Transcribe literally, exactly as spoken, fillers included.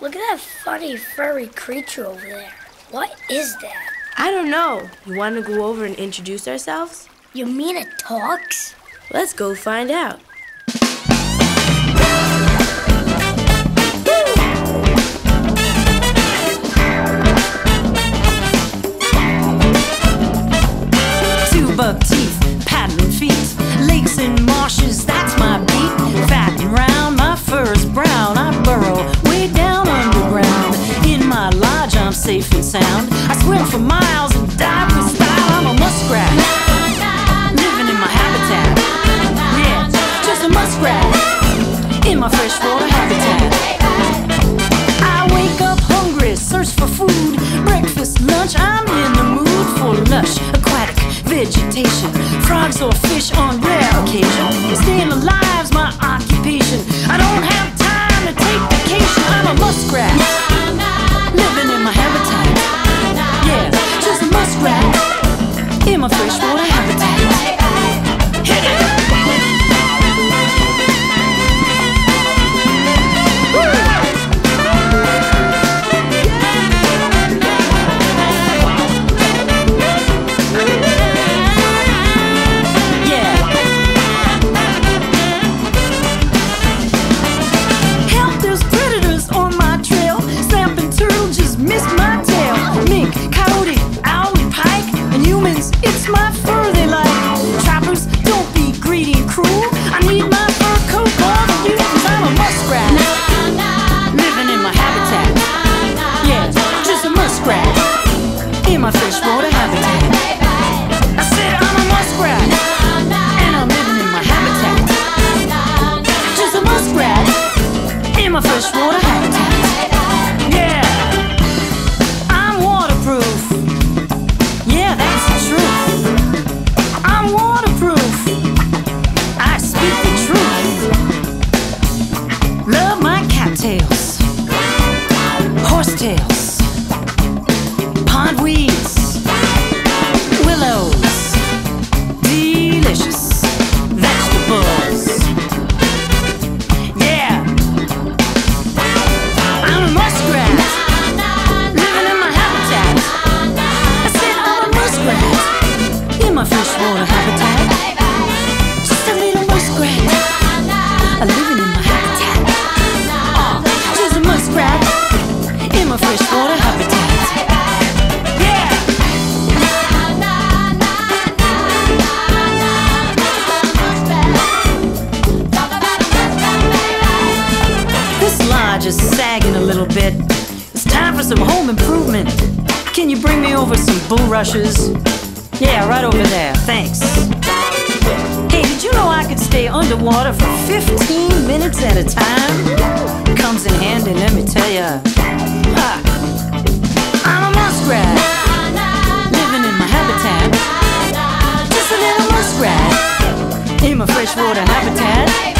Look at that funny, furry creature over there. What is that? I don't know. You want to go over and introduce ourselves? You mean it talks? Let's go find out. Two buck teeth, paddling feet, lakes and marshes, that's my beat. Fat and round, my fur is brown. I burrow way down underground. In my lodge, I'm safe and sound. I swim for miles and dive with style. I'm a muskrat, living in my habitat. Yeah, just a muskrat in my freshwater habitat. I wake up hungry, search for food. Breakfast, lunch, I'm in the mood for lush aquatic vegetation. Frogs or fish on rare occasion. Staying alive's my occupation. I don't have time to take vacation. I'm a muskrat, living in my habitat. Yeah, just a muskrat in my freshwater habitat. Hit it! It's my fur they like. Trappers, don't be greedy and cruel. I need my fur coat more than you, 'cause I'm a muskrat, living in my habitat. Yeah, just a muskrat in my freshwater habitat. I said I'm a muskrat, and I'm living in my habitat. Just a muskrat in my freshwater habitat. Yeah, I'm waterproof. Yeah, that's the truth. I'm waterproof. I speak the truth. Love my cattails, horsetails, pondweeds, willows, delicious vegetables. Yeah, I'm a muskrat, living in my habitat. I said I'm a muskrat in my freshwater habitat. Just a little muskrat, a living in my habitat. Oh, just a muskrat in my freshwater habitat. Yeah. This lodge is sagging a little bit. It's time for some home improvement. Can you bring me over some bulrushes? Yeah, right over there, thanks. Hey, did you know I could stay underwater for fifteen minutes at a time? Comes in handy, let me tell ya. Ha. I'm a muskrat, living in my habitat. Just a little muskrat in my freshwater habitat.